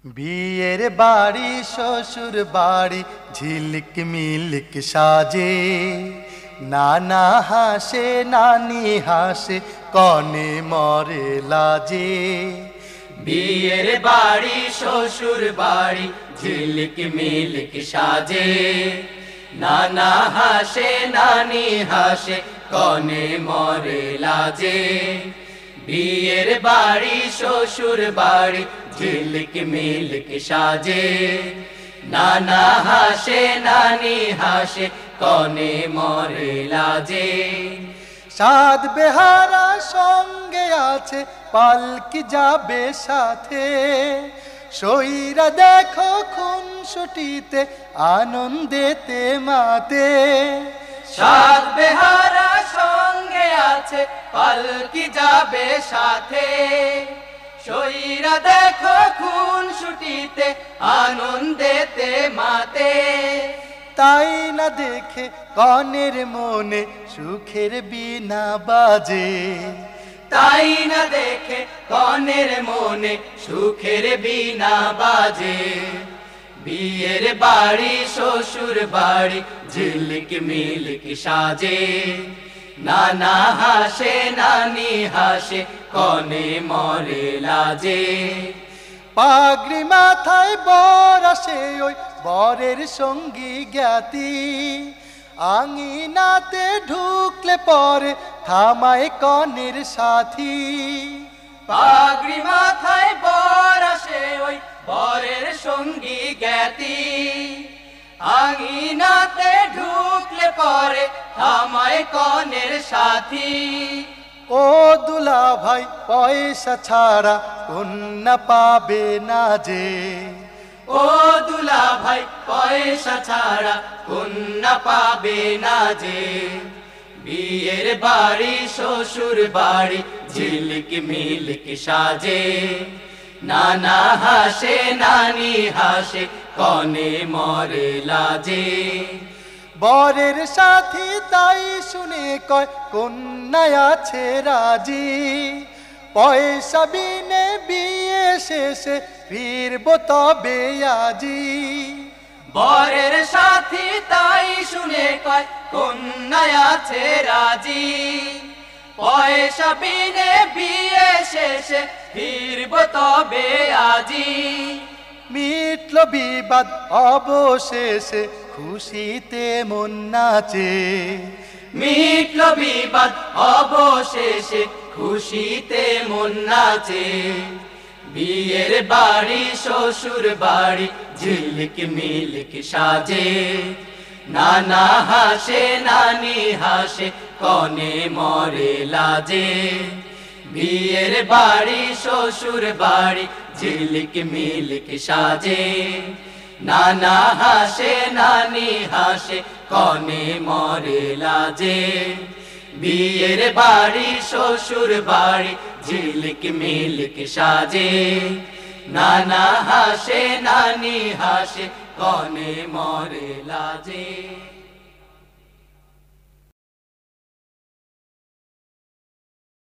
বিয়ের বাড়ি শ্বশুর বাড়ি ঝিলিক মিলিক সাজে, নানা হাসে নানি হাসে কনে মরে লাজে। বিয়ের বাড়ি শ্বশুর বাড়ি ঝিলিক মিলিক সাজে, নানা হাসে নানি হাসে কনে মরে লাজে। বিয়ের বাড়ি শ্বশুর বাড়ি ঝিলিক মিলিক সাজে, নানা হাসে নানি হাসে কনে মরে লাজে। সাত বেহারা সঙ্গে আছে পালকি যাবে সাথে, সইরা দেখো খুনসুটিতে আনন্দেতে মাতে। সাত বেহারা সঙ্গে আছে পালকি যাবে সাথে, সইরা দেখো খুনসুটিতে আনন্দেতে মাতে। তাই না দেখে কনের মনে সুখের বিনা বাজে, তাই না দেখে কনের মনে সুখের বিনা বাজে। বিয়ের বাড়ি শ্বশুর বাড়ি ঝিলিক মিলিক সাজে, নানা হাসে নানি হাসে কনে মরে লাজে। পাগড়ি মাথায় বর আসে ওই বরের সঙ্গী জ্ঞাতি, আঙিনাতে ঢুকলে পরে থামায় কনের সাথী। পাগড়ি মাথায় বর আসে ওই বরের সঙ্গী জ্ঞাতি, আঙিনাতে ঢুকলে পরে থামায় কনের সাথী। ও দুলা ভাই পয়সা ছাড়া কন্যা পাবে না যে, ও দুলা ভাই পয়সা ছাড়া কন্যা পাবে না যে। বিয়ের বাড়ি শ্বশুর বাড়ি ঝিলিক মিলিক সাজে, নানা হাসে নানি হাসে কনে মরে লাজে। বরের সাথী তাই শুনে কয় কন্যায় আছে রাজি, পয়সা বিনে বিয়ে শেষে ফিরব তবে আজি। বরের সাথী তাই শুনে কয় কন্যায় আছে রাজি, পয়সা বিনে বিয়ে শেষে ফিরব তবে আজি। মিটল বিবাদ অবশেষে খুশিতে মন নাচে, মিটল বিবাদ অবশেষে খুশিতে মন নাচে। বিয়ের বাড়ি শ্বশুর বাড়ি ঝিলিক মিলিক সাজে, নানা হাসে নানি হাসে কনে মরে লাজে। বিয়ের বাড়ি শ্বশুর বাড়ি ঝিলিক মিলিক সাজে, নানা হাসে নানি হাসে কনে মরে লাজে। বিয়ের বাড়ি শ্বশুর বাড়ি ঝিলিক মিলিক সাজে, নানা হাসে নানি হাসে কনে মরে লাজে।